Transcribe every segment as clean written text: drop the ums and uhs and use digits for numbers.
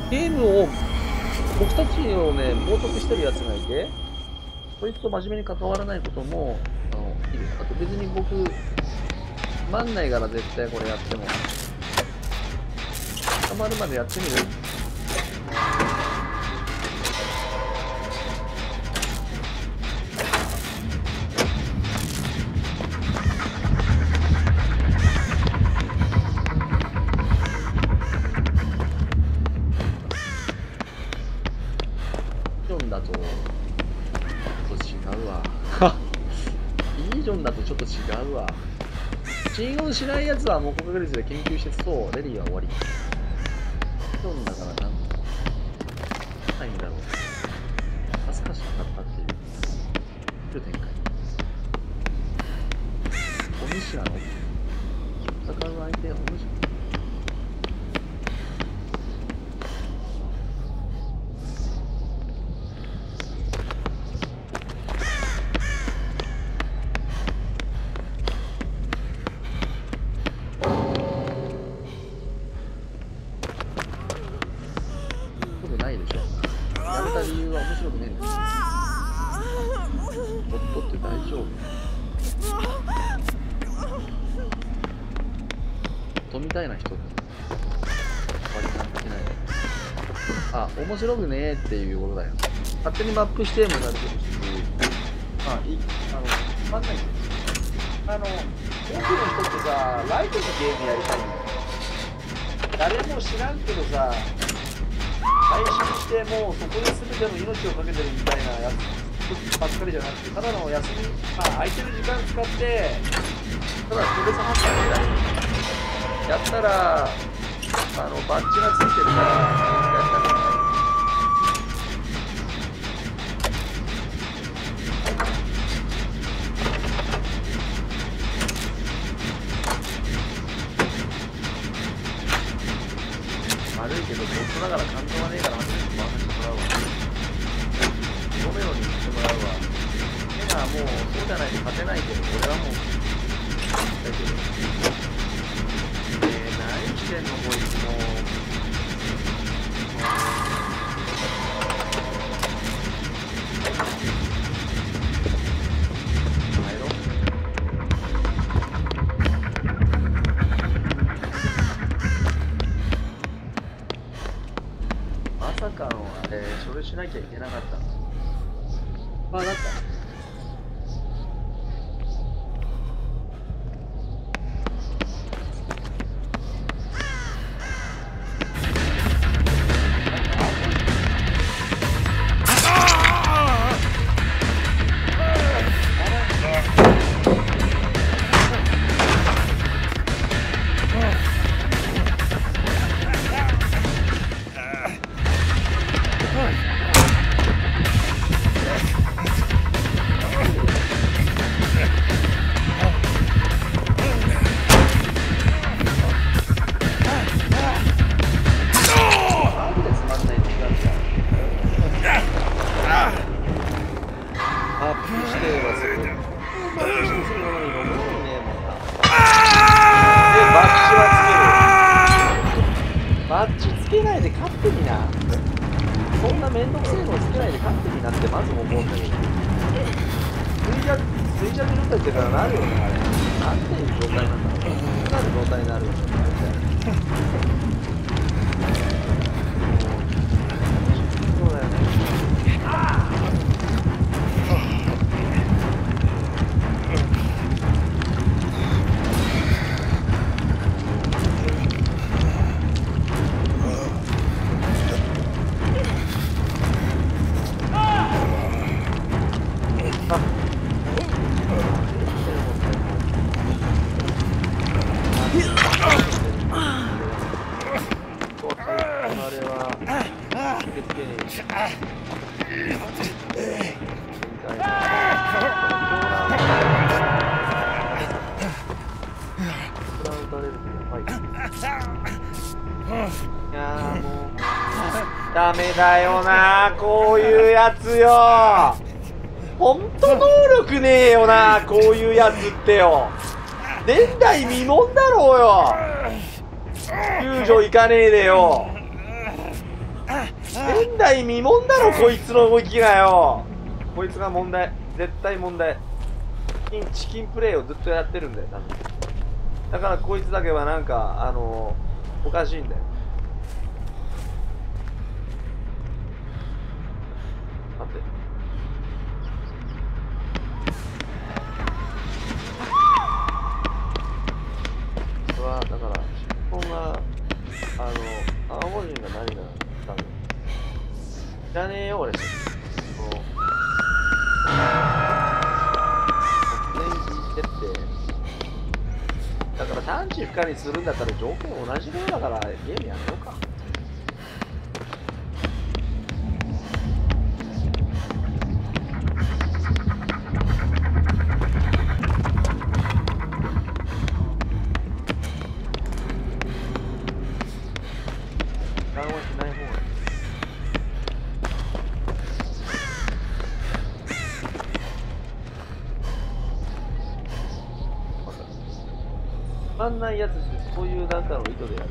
ゲームを僕たちをね冒涜してるやつがいて、そいつと真面目に関わらないこともいる。あと別に僕万ないから絶対これやっても捕まるまでやってみる。イージョンだとちょっと違うわ。イージョンだとちょっと違うわ。信用しないやつはもう高確率で研究してそう。レディーは終わり。イージョンだからなんないんだろう。恥ずかしかったっていう展開。お主なの戦う相手はお主。ないでしょ。やめた理由は面白くねえんだよ。夫って大丈夫？夫みたいな人って割り勘できない。あ、面白くねえっていうことだよ。勝手にマップしてもなるけどし、わかんないんですよ。多くの人ってさ、ライトのゲームやりたいんだよ。誰も知らんけどさ、配信してもうそこで全ての命をかけてるみたいなやつばっかりじゃなくて、ただの休み、空いてる時間使ってただストレス発散みたいにやったらバッジがついてるからやりたくない。悪いけどボットだから感動がねえから初めて回させてもらうわ。ロメロにしてもらうわ。手がもうそうじゃないと勝てないけど、俺はもうだけど何してんのこいつも。帰ろう。まさかのあれ、それしなきゃいけなかった。あ、なった。バッジつけないで勝手にな。そんなめんどくせえのをつけないで勝手になってまず思うんだけど。衰弱状態ってからなるよね、あれ。なんていう状態なんだろう。なる状態になるよね、そうだよね。ダメだよな、こういうやつよ。ほんと能力ねえよな、こういうやつってよ。前代未聞だろうよ。救助行かねえでよ。 前代未聞だろこいつの動きがよ。こいつが問題、絶対問題。チキンプレイをずっとやってるんだよ多分。だからこいつだけはなんかおかしいんだよ。待って、これはだから尻尾が青文字が何が多分知らねえよ俺。この突然聞いてって、だから単値不可にするんだったら条件同じようだからゲームやめようか。時間はしない方がいい。つまんないやつってそういうなんかの意図でやる。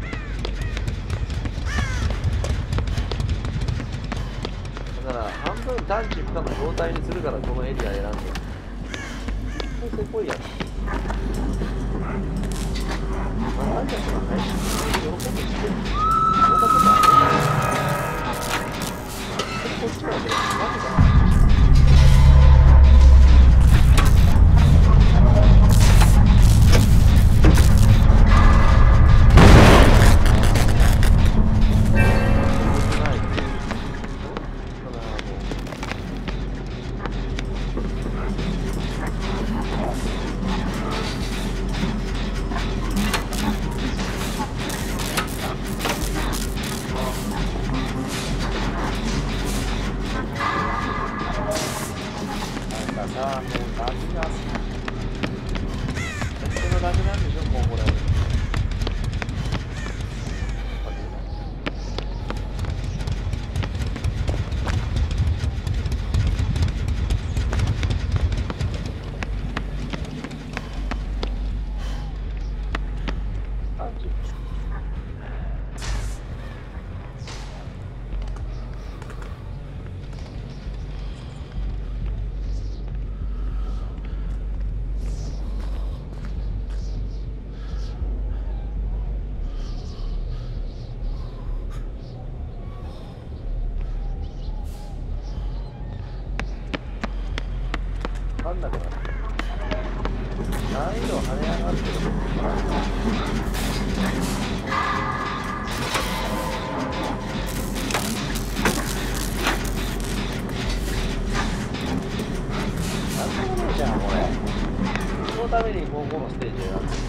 だから半分単値不可の状態にするからこのエリア選んでる。せこいやつ。まあ、何だったら配信喜んでしてる。そんなことある。こっちからね、マジだ。なんだこれ。難易度跳ね上がってる。なんでもねえじゃんこれ。そのためにこのステージ選んでる。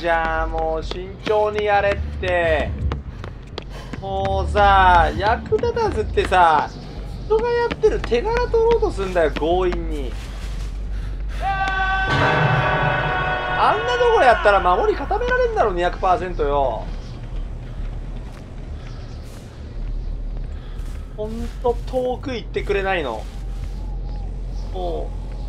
じゃん。もう慎重にやれって。もうさ、役立たずってさ、人がやってる手柄取ろうとすんだよ、強引に。あんなところやったら守り固められんだろ、200% よ。ほんと遠く行ってくれないの。も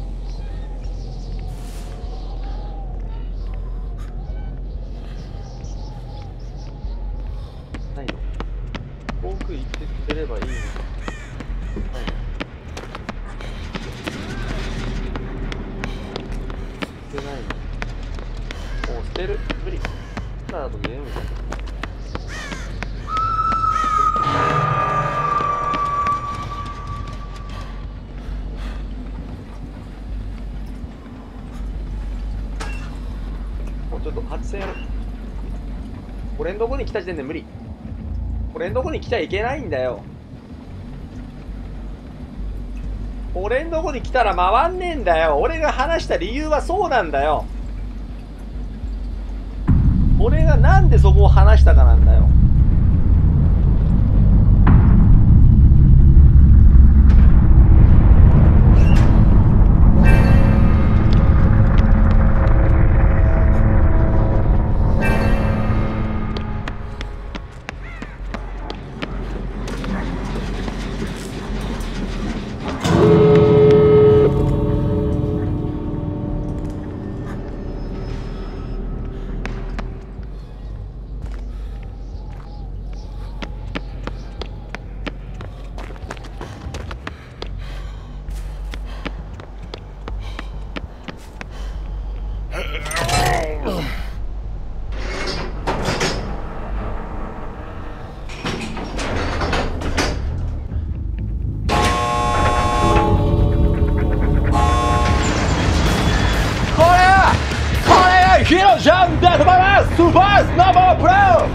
うないの。遠く行ってくれればいいの。ないの。捨てないの。もう捨てる。無理。スタートゲームだ。もうちょっと発戦やる。俺んとこに来た時点で無理。俺んとこに来ちゃいけないんだよ。俺んとこに来たら回んねえんだよ。俺が話した理由はそうなんだよ。俺がなんでそこを話したかなんだよ。ヒロちゃんでございます。スーパースノーボープロ。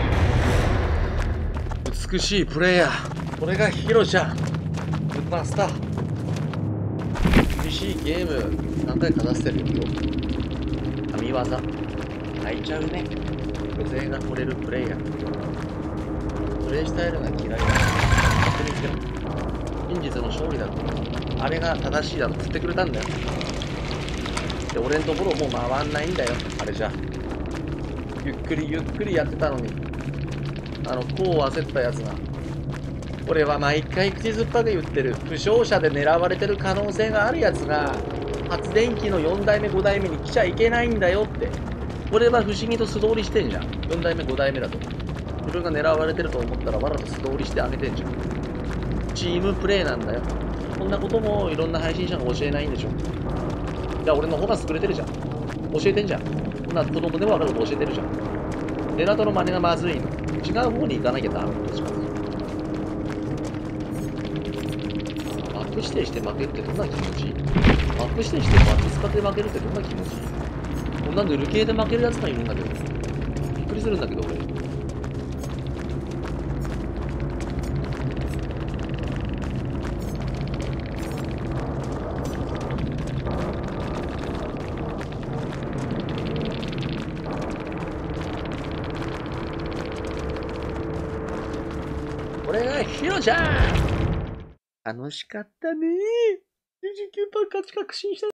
美しいプレイヤー。これがヒロちゃん。スーパースター。厳しいゲーム何回か出してるよ。神業。泣いちゃうね。女性が惚れるプレイヤー。プレイスタイルが嫌いだ。勝手に言ってろ。真実の勝利だと。あれが正しいだと振ってくれたんだよ。で俺んところもう回んないんだよ、あれじゃ。ゆっくりゆっくりやってたのに、こう焦ったやつが。俺は毎回口酸っぱく言ってる、負傷者で狙われてる可能性があるやつが、発電機の4代目、5代目に来ちゃいけないんだよって。俺は不思議と素通りしてんじゃん。4代目、5代目だと。自分が狙われてると思ったらわざと素通りしてあげてんじゃん。チームプレイなんだよ。こんなこともいろんな配信者が教えないんでしょ。じゃあ俺の方が優れてるじゃん。教えてんじゃん。こんな子供でも分かること教えてるじゃん。デナトの真似がまずいの。違う方に行かなきゃダメです。バック指定して負けるってどんな気持ちいい？バック指定してバック使って負けるってどんな気持ちいい？こんなヌル系で負けるやつがいるんだけど。びっくりするんだけど俺。これがヒロちゃん。楽しかったね。99%勝ち確信した。